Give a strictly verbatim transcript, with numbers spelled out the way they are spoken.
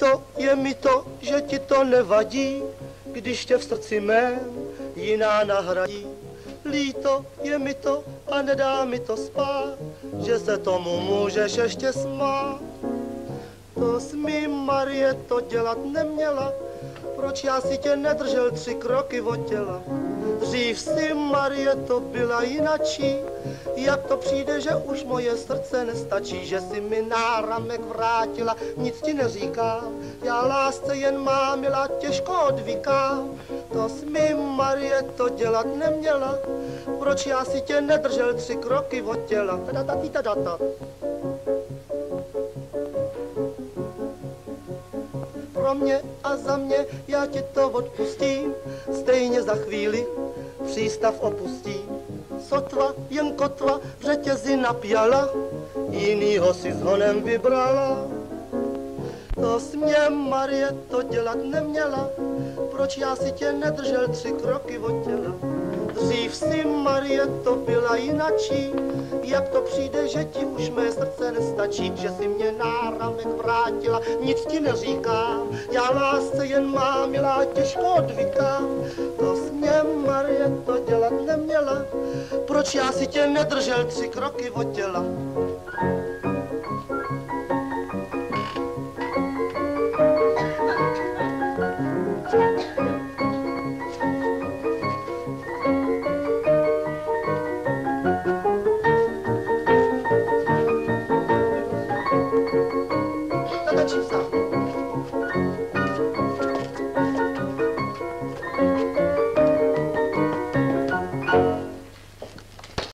Líto je mi to, že ti to nevadí, když tě v srdci mém jiná nahradí. Líto je mi to a nedá mi to spát, že se tomu můžeš ještě smát. To jsi mi, Marie, to dělat neměla, proč já si tě nedržel tři kroky od těla? Dřív si, Marie, to byla jinačí, jak to přijde, že už moje srdce nestačí, že si mi náramek vrátila, nic ti neříkám, já lásce jen mám, milá, těžko odvykám. To jsi mi, Marie, to dělat neměla, proč já si tě nedržel tři kroky od těla? Tadadadadadada. Pro mě a za mě já ti to odpustím, stejně za chvíli přístav opustím. Sotva, jen kotva v řetězi napjala, jinýho si s honem vybrala. To jsi mě, Marie, to dělat neměla, proč já si tě nedržel tři kroky od těla? Dřív si, Marie, to byla jinačí, jak to přijde, že ti už mé srdce nestačí, že si mě náramek vrátila, nic ti neříkám, já lásce jen mám, milá, těžko odvykám. To jsi mě, Marie, to dělat neměla, proč já si tě nedržel tři kroky od těla? Tatačím se.